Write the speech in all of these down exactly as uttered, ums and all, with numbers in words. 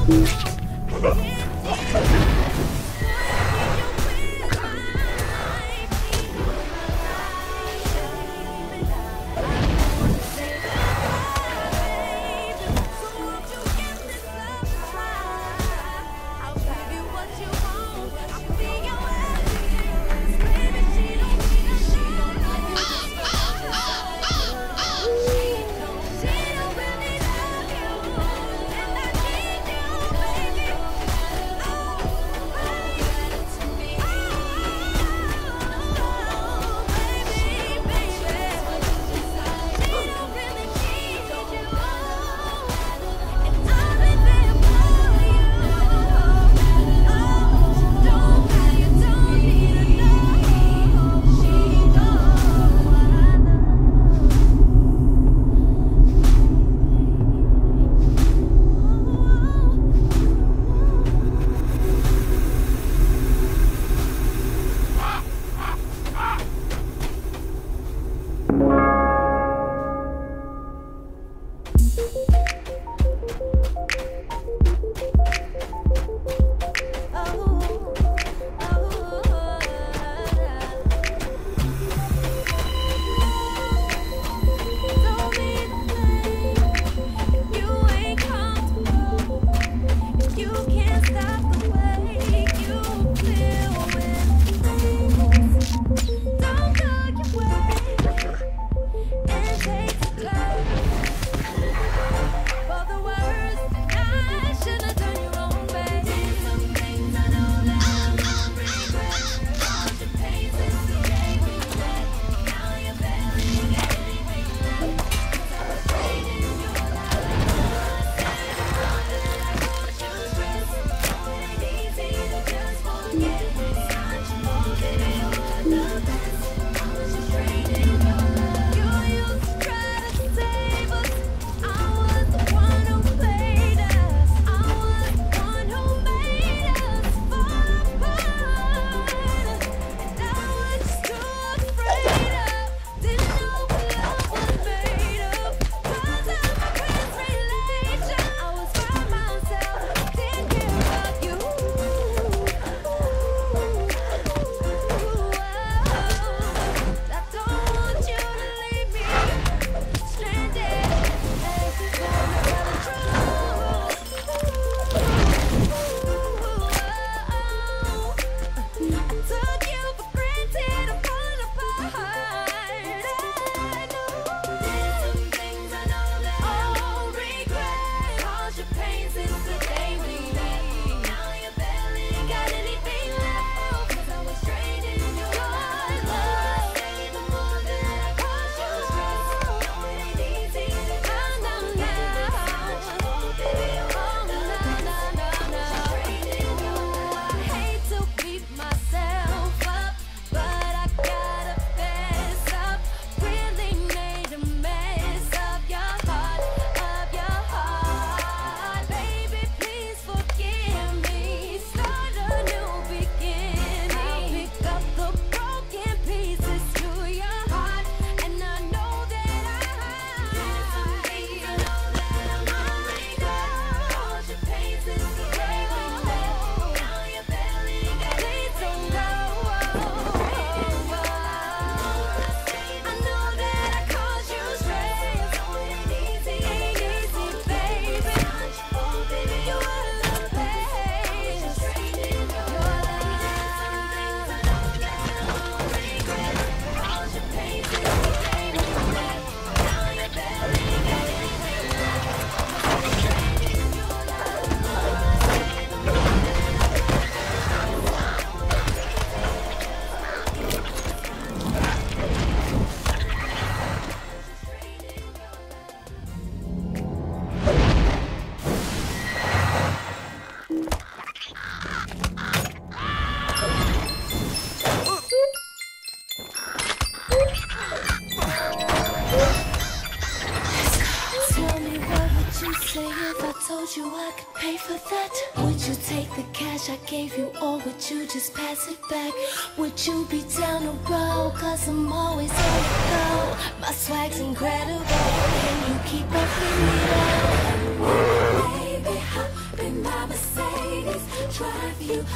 told you I could pay for that? Would you take the cash I gave you, or would you just pass it back? Would you be down the road, cause I'm always on the go? My swag's incredible, can you keep up with me? Baby, hop in my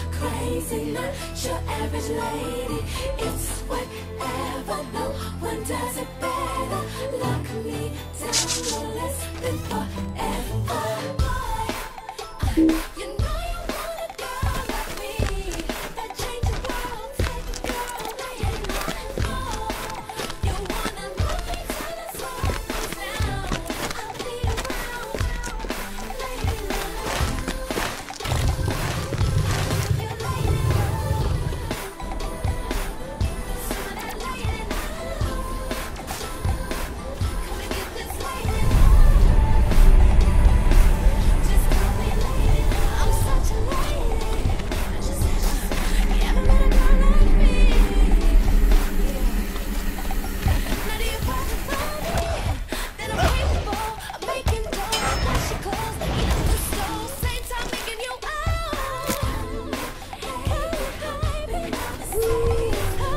crazy, not your average lady. It's whatever, no one does it better. Lock me down no less than forever. You know you want a girl like me that change the world, take a girl that you know. You wanna love me till the sun goes down. I'll be around, lady love. You lady love, some of that lady love. Come and get this lady love. Just call me lady love. I'm such a lady. I just, you ever met a girl like me? Now do you probably find it that I'm capable of making dough, wash your clothes, eat up the stove, same time making you out. Hey, baby, I'm a crazy, not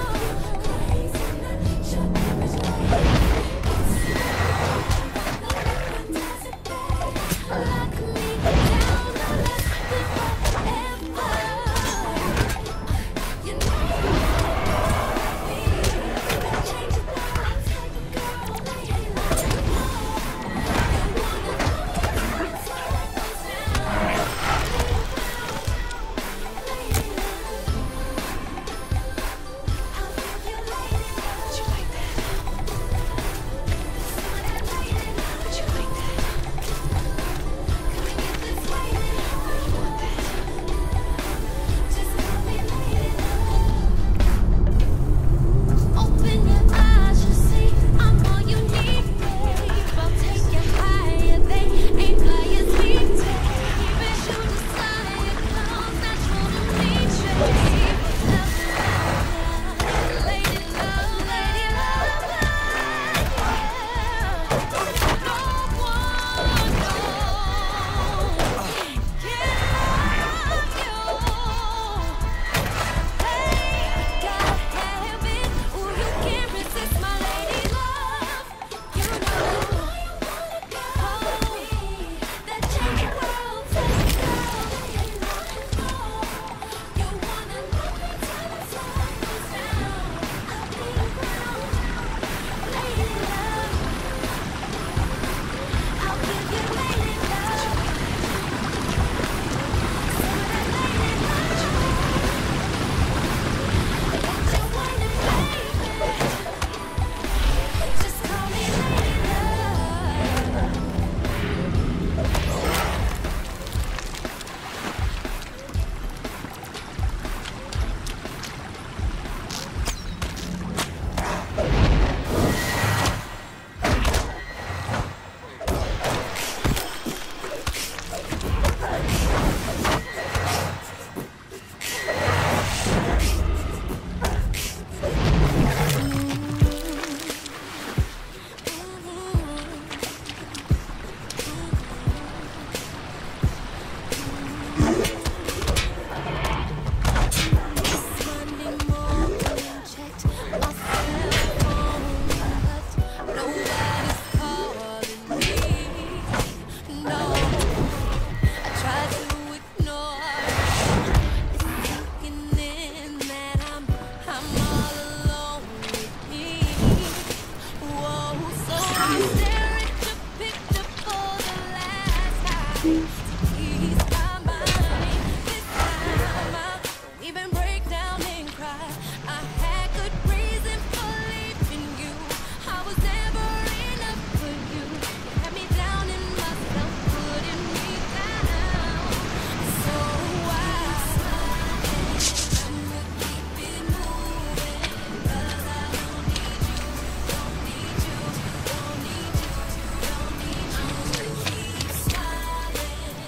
your average lady. Lock me down no less than forever. You know you want me, change the world, take a girl that you love. You wanna love me till the sun goes down. Lady love, I'll give you lady love. Would you like that? Some of that lady love. Would you like that? Come and get this lady love. You want that? Just call me lady love. Open your eyes, you see I'm all you need, babe. I'll take you higher, they ain't high as me, babe. As you desire, comes natural to me, babe. Love, love, lady love, lady love, yeah. No one knows. Can love you. Hey, gotta have it. Ooh, you can't resist my lady love. You know you want a girl like me that change the world, take a girl that you know. You wanna love me till the sun goes down. I'll be around, lady love. I'll give you lady love. Some of that lady love. Got you whining, baby. Just call me lady love. Monday morning, checked my cell phone, but nobody's calling me. No, I tried to ignore it. It's sinking in that I'm I'm all alone with me. Whoa, so I'm staring at your picture for the last time. Ease my mind. This time I don't even break down and cry. I had good reason for leaving you. I was never enough for you. You had me down in myself, putting me down. So I I'ma keep it moving, 'cause I don't need you, don't need you, don't need you, don't need you. Keep smiling.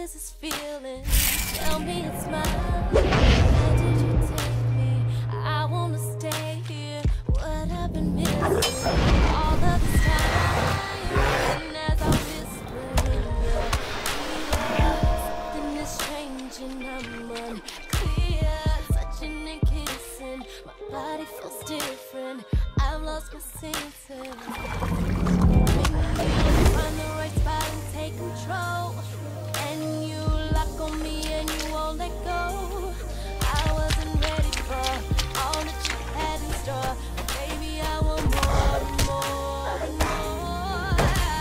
is this feeling? Tell me a smile. Where did you take me? I wanna stay here. What I've been missing all of this time. And as I whisper in your ear, something is changing. I'm unclear. Touching and kissing, my body feels different. I've lost my senses. Find the right spot and take control. And you lock on me and you won't let go. I wasn't ready for all that you had in store. But baby, I want more and more and more.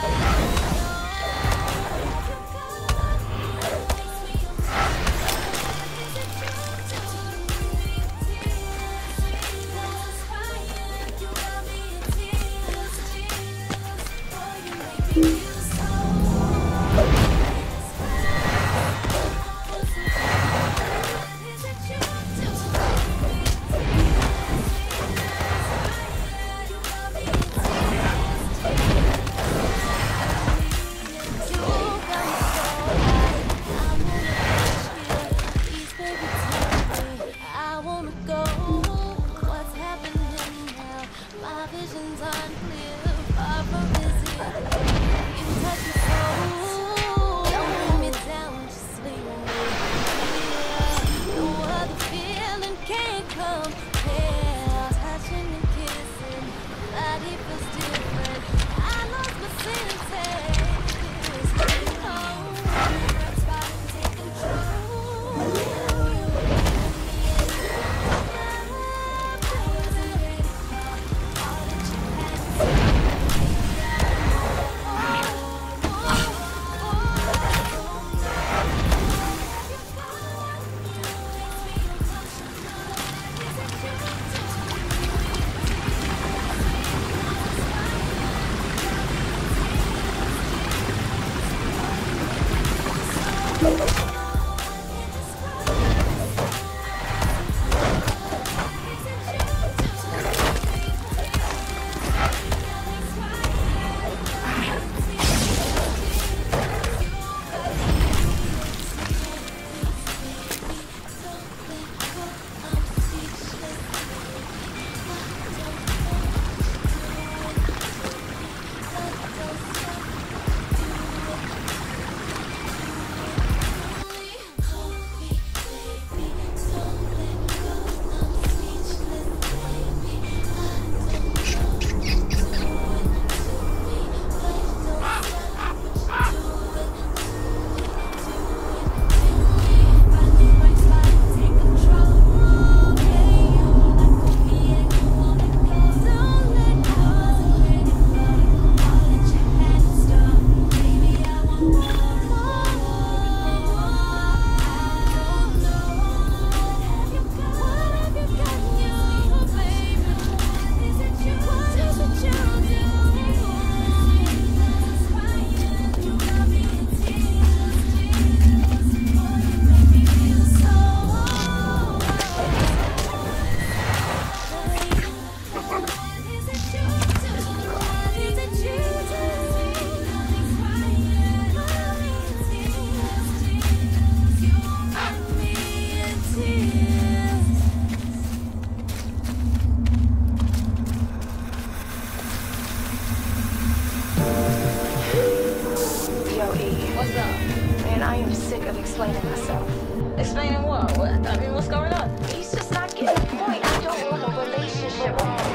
Explaining what? What? I mean, what's going on? He's just not getting the point. I don't want a relationship.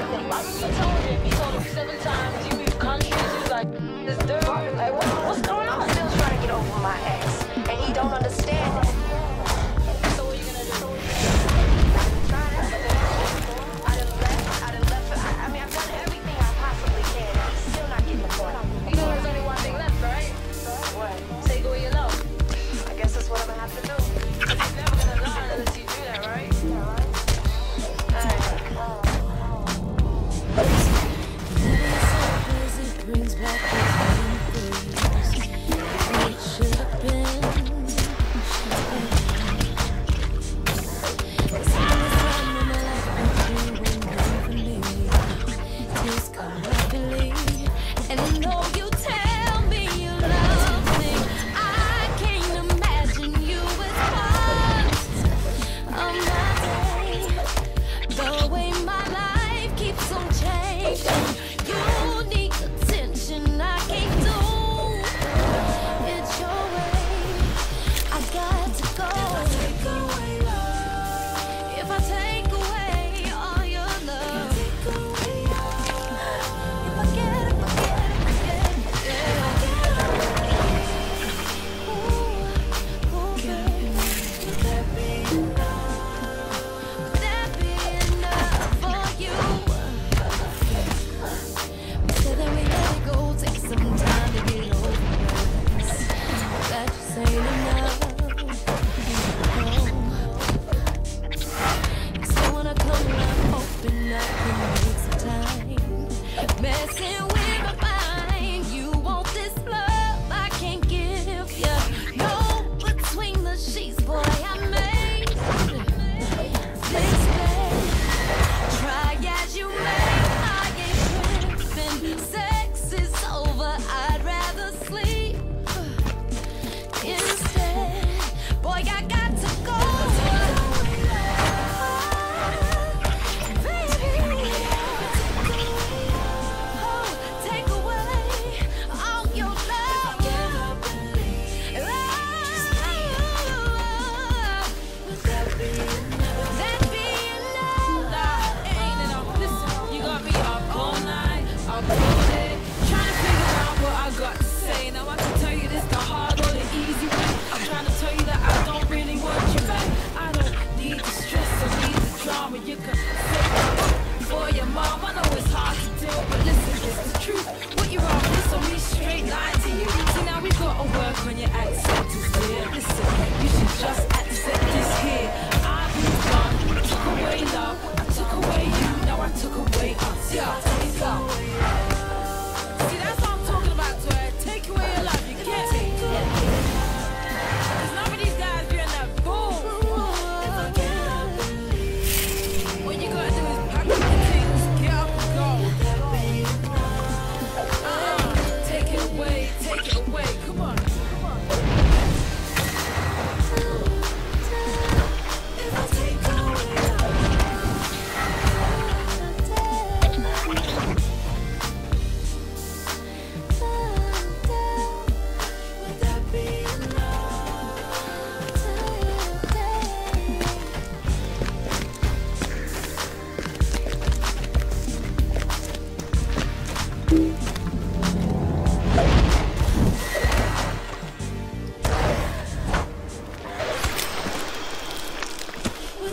I remember telling him, he told him seven times, you move countries, he's like, this dude, like, what, what's going on? I'm still trying to get over my ex, and he don't understand it. So what are you gonna do? Try that. I done left, I done left. I, I mean, I've done everything I possibly can, and he's still not getting the point. You know there's only one thing left, right? What? Take away your love. I guess that's what I'm gonna have to do. You're never gonna learn unless you do that, right? Yeah, right? Alright. There is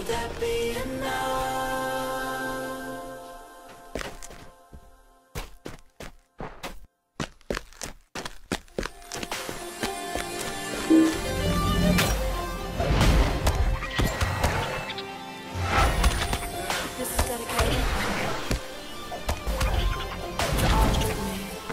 that be enough? This is dedicated to all of me.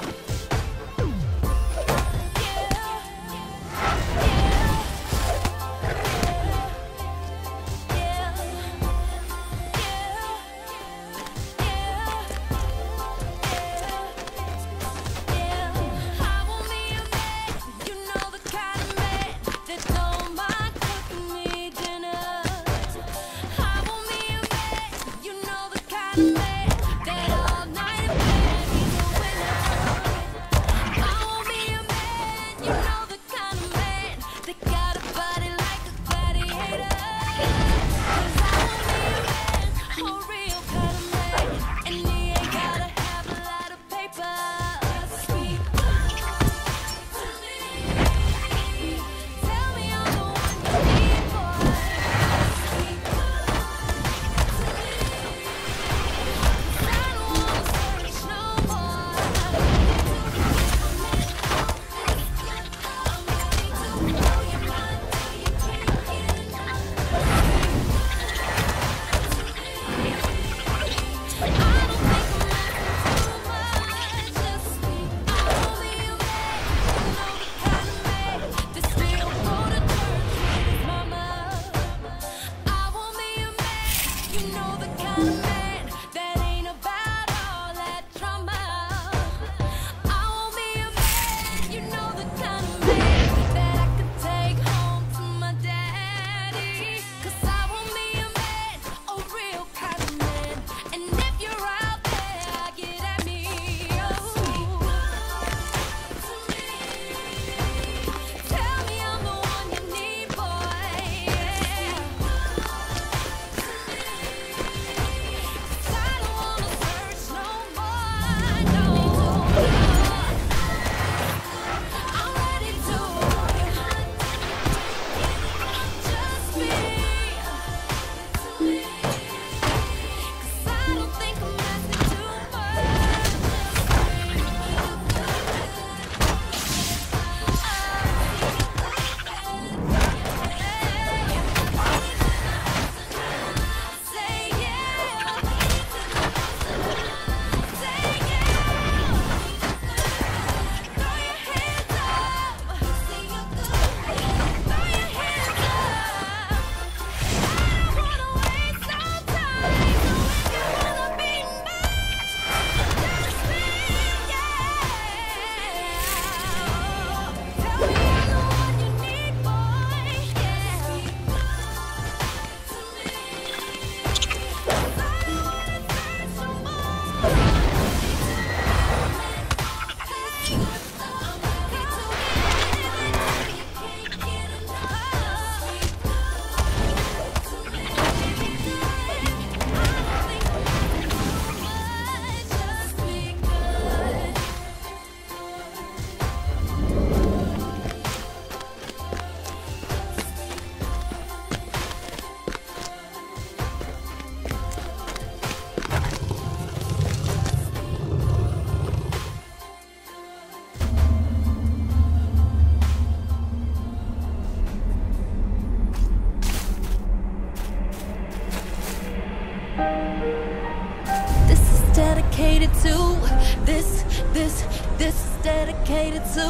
Dedicated to this, this, this is dedicated to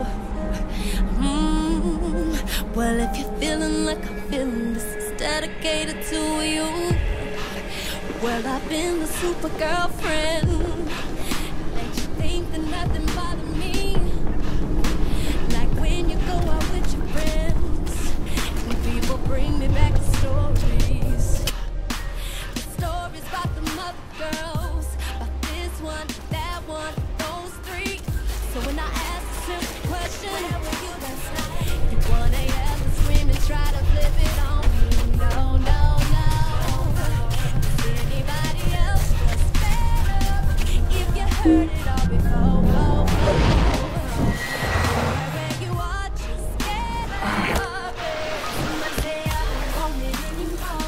mm, well, if you're feeling like I'm feeling, this is dedicated to you. Well, I've been the super girlfriend, makes you think that nothing bothers me. Like when you go out with your friends and people bring me back the stories, the stories about the mother girls, about this one, that one, those three. So when I ask a simple question, where were you last night? You wanna yell and scream and try to flip it on me. No, no, no. Does anybody else was better if you heard it all before? Oh, oh. Where you are, just get up. Somebody say I don't want it anymore.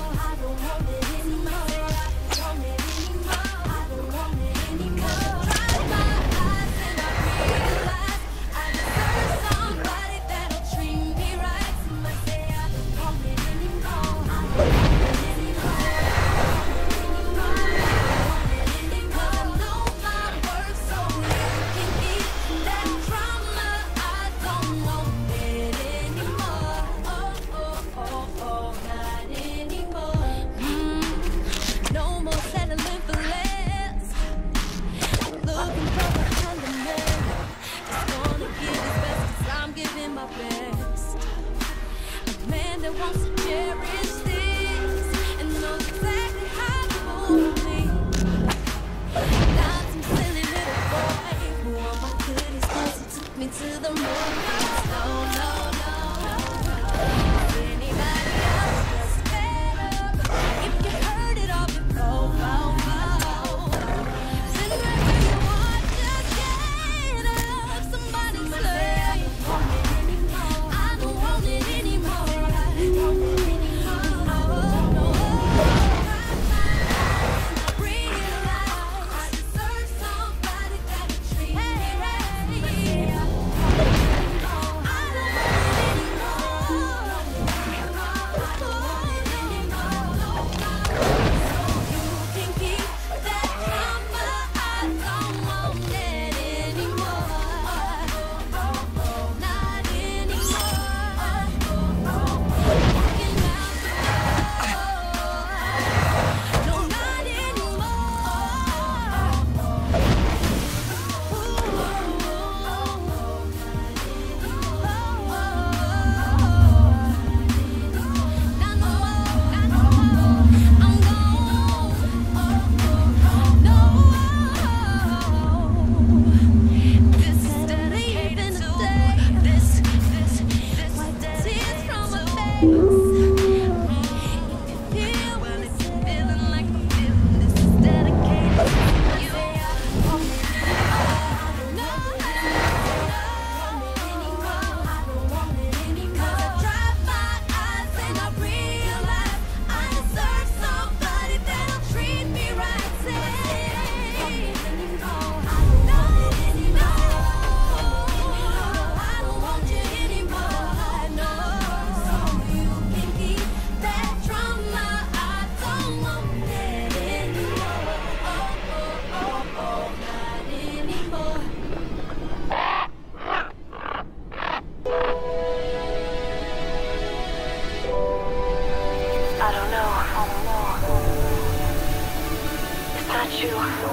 you.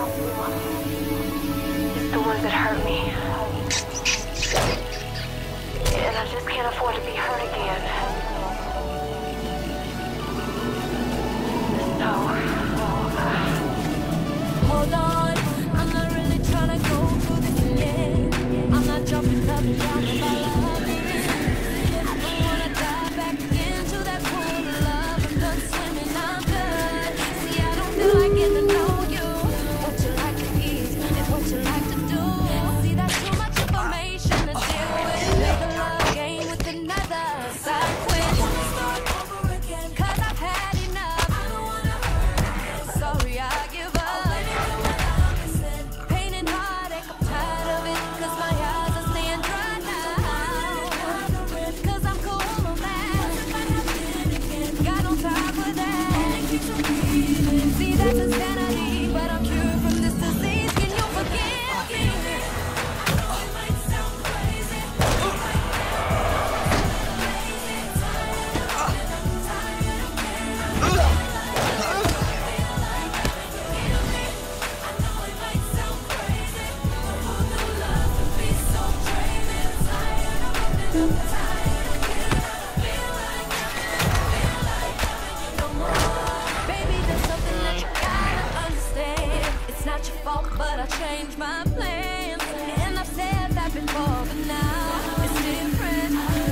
It's the ones that hurt me. And I just can't afford to be hurt again. So... Hold on, I'm not really trying to go through this again. I'm not jumping up and down if I love it. I don't wanna dive back into that pool of love. I'm done swimming, I'm good. See, I don't feel like getting to know you. What you like to eat is what you like to do. See, that's too much information to deal with. Make a love game with another side quit. Cause I've had enough. I don't wanna hurt again. Sorry, I give up. That's insanity, but I'm cured from this disease. Can you forgive me? I know it might sound crazy. I'm tired of caring. I feel like forgive me. I know it might sound crazy. Who knew love could be so draining? I'm tired of running, I'm tired of caring. I feel like I feel like loving you no more. Baby, there's something that you it's not your fault, but I changed my plans. And I've said that before, but now it's different.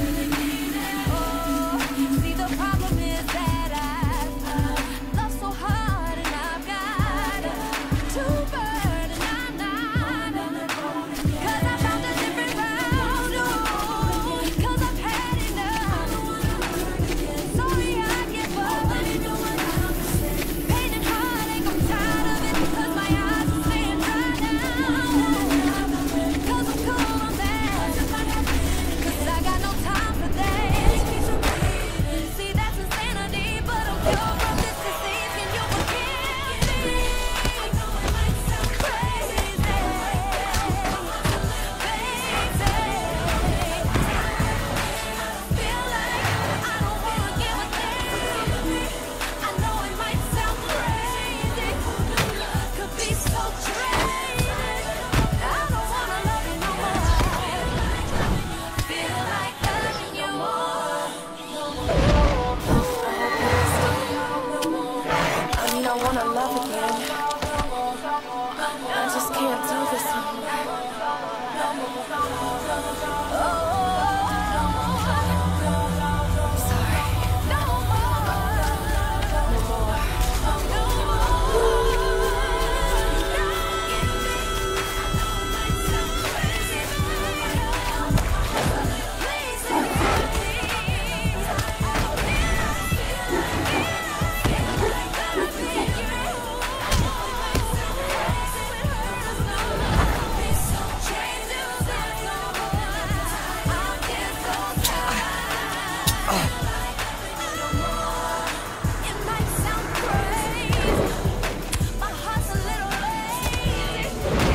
Oh, see, the problem is that I love so hard, and I've got to burn, and I'm not. Cause I found a different route. Oh, cause I've had enough. Sorry, I give up. Pain and heartache, I'm tired of it. Cause my eyes are staying dry now. Cause I'm cool on that. Cause I got no time for that. See, that's insanity, but I'm cured from this disease. Can you forgive me? I know it might sound crazy, baby. I feel like I don't wanna give a damn. I know it might sound crazy. Could be so draining. I don't wanna love you no more. Feel like loving you more. I mean, I wanna love again. I just can't do this anymore. I'm sorry. No more. No more. It might sound crazy. My heart's a little lazy.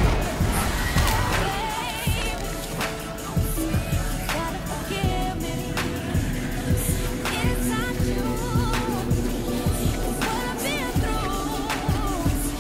Gotta forgive me. It's not you. It's what I've been through.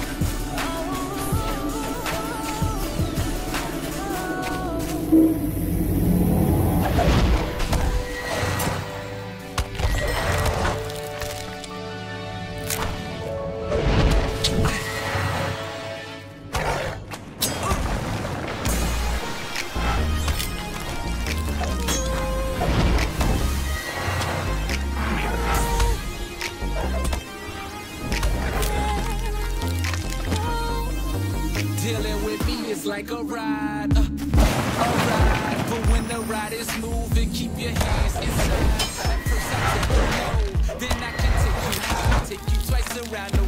Dealing with me is like a ride, uh, a ride. But when the ride is moving, keep your hands inside. First I take you low, then I can take you high, take you twice around the